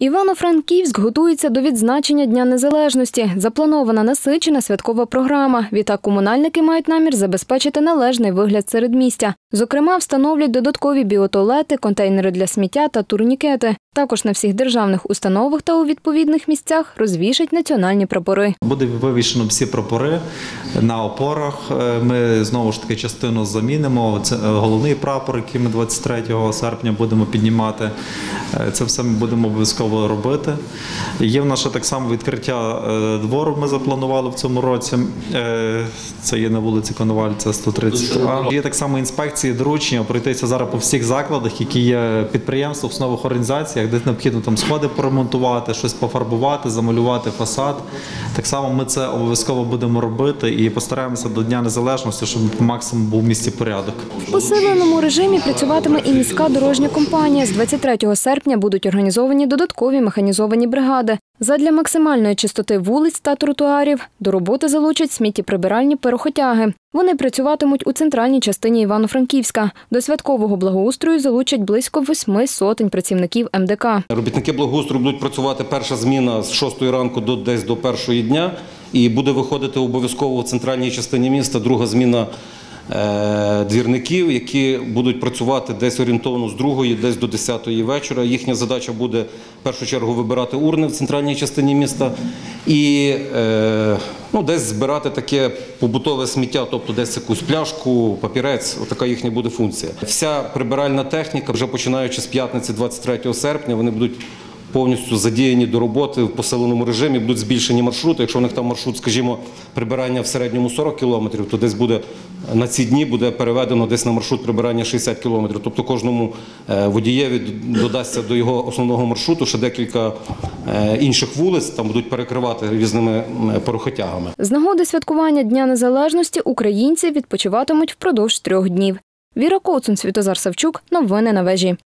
Івано-Франківськ готується до відзначення Дня Незалежності. Запланована насичена святкова програма. Відтак комунальники мають намір забезпечити належний вигляд середмістя. Зокрема, встановлять додаткові біотуалети, контейнери для сміття та турнікети. Також на всіх державних установах та у відповідних місцях розвішать національні прапори. Буде вивішено всі прапори на опорах. Ми знову ж таки частину замінимо. Це головний прапор, який ми 23 серпня будемо піднімати. Це все ми будемо обов'язково робити. Є в нас ще так само відкриття двору, ми запланували в цьому році. Це є на вулиці Коновальця, 130А. Є так само інспекції, доручення пройтися зараз по всіх закладах, які є підприємствах, установах, організаціях, де необхідно там сходи поремонтувати, щось пофарбувати, замалювати фасад. Так само ми це обов'язково будемо робити і постараємося до Дня Незалежності, щоб максимум був в місті порядок. В посиленому режимі працюватиме і міська дорожня компанія. З 23 серпня будуть організовані додаткові механізовані бригади. Задля максимальної чистоти вулиць та тротуарів до роботи залучать сміттєприбиральні перохотяги. Вони працюватимуть у центральній частині Івано-Франківська. До святкового благоустрою залучать близько 800 працівників МДК. Робітники благоустрою будуть працювати, перша зміна з 6 ранку десь до 1 дня. І буде виходити обов'язково в центральній частині міста друга зміна двірників, які будуть працювати десь орієнтовно з 2 десь до 10 вечора. Їхня задача буде в першу чергу вибирати урни в центральній частині міста і десь збирати таке побутове сміття, тобто десь якусь пляшку, папірець, отака їхня буде функція. Вся прибиральна техніка, вже починаючи з п'ятниці 23 серпня, вони будуть повністю задіяні до роботи в посиленому режимі, будуть збільшені маршрути. Якщо у них там маршрут, скажімо, прибирання в середньому 40 кілометрів, то десь буде на ці дні буде переведено десь на маршрут прибирання 60 кілометрів. Тобто кожному водієві додасться до його основного маршруту ще декілька інших вулиць, там будуть перекривати різними порохотягами. З нагоди святкування Дня Незалежності українці відпочиватимуть впродовж 3 днів. Віра Коцун, Святозар Савчук. Новини на вежі.